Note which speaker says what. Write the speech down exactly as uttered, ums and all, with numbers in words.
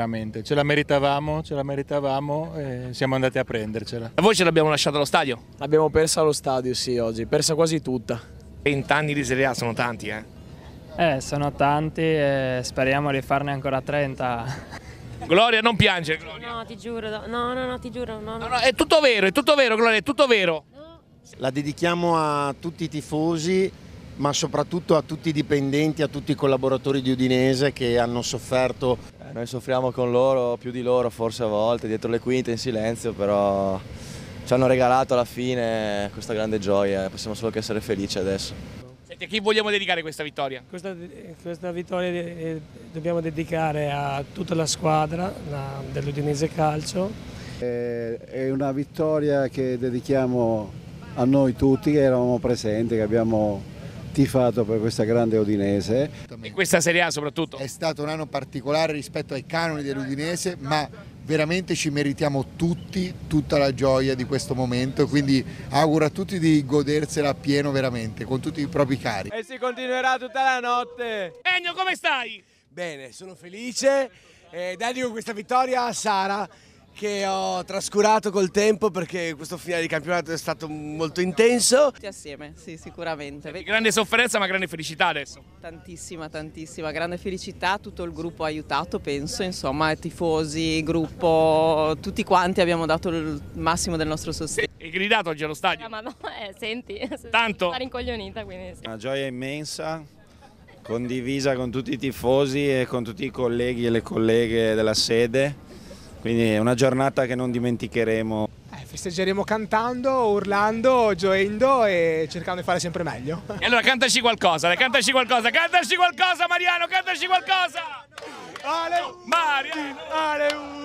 Speaker 1: veramente. Ce la meritavamo, ce la meritavamo e siamo andati a prendercela.
Speaker 2: A voi ce l'abbiamo lasciata allo stadio?
Speaker 3: L'abbiamo persa allo stadio, sì, oggi, persa quasi tutta.
Speaker 2: venti anni di Serie A sono tanti, eh?
Speaker 4: Eh, sono tanti e speriamo di farne ancora trenta.
Speaker 2: Gloria, non piangere, Gloria.
Speaker 5: No, ti giuro, no, no, no, ti giuro, no, no.
Speaker 2: No, no, è tutto vero, è tutto vero, Gloria, è tutto vero.
Speaker 6: La dedichiamo a tutti i tifosi, ma soprattutto a tutti i dipendenti, a tutti i collaboratori di Udinese che hanno sofferto.
Speaker 7: Eh, noi soffriamo con loro, più di loro forse a volte, dietro le quinte in silenzio, però ci hanno regalato alla fine questa grande gioia e possiamo solo che essere felici adesso.
Speaker 2: Senti, a chi vogliamo dedicare questa vittoria?
Speaker 8: Questa, questa vittoria eh, dobbiamo dedicare a tutta la squadra la, dell'Udinese Calcio.
Speaker 9: Eh, è una vittoria che dedichiamo a noi tutti che eravamo presenti, che abbiamo tifato per questa grande Udinese.
Speaker 2: E questa Serie A soprattutto?
Speaker 10: È stato un anno particolare rispetto ai canoni dell'Udinese, ma veramente ci meritiamo tutti tutta la gioia di questo momento, quindi auguro a tutti di godersela appieno veramente, con tutti i propri cari.
Speaker 3: E si continuerà tutta la notte.
Speaker 2: Ennio, come stai?
Speaker 3: Bene, sono felice e dedico questa vittoria a Sara, che ho trascurato col tempo perché questo finale di campionato è stato molto intenso.
Speaker 5: Tutti assieme, sì, sicuramente.
Speaker 2: Grande sofferenza ma grande felicità adesso.
Speaker 5: Tantissima, tantissima, grande felicità, tutto il gruppo ha aiutato, penso, insomma, tifosi, gruppo, tutti quanti abbiamo dato il massimo del nostro sostegno.
Speaker 2: E gridato oggi allo stadio?
Speaker 5: Ah, ma no, eh, senti,
Speaker 2: tanto?
Speaker 5: Sono rincoglionita, quindi sì.
Speaker 7: Una gioia immensa, condivisa con tutti i tifosi e con tutti i colleghi e le colleghe della sede. Quindi è una giornata che non dimenticheremo.
Speaker 3: Eh, festeggeremo cantando, urlando, gioendo e cercando di fare sempre meglio.
Speaker 2: E allora cantaci qualcosa, dai, cantaci qualcosa, cantaci qualcosa Mariano, cantaci qualcosa!
Speaker 3: Ale,
Speaker 2: Mariano!
Speaker 3: Ale,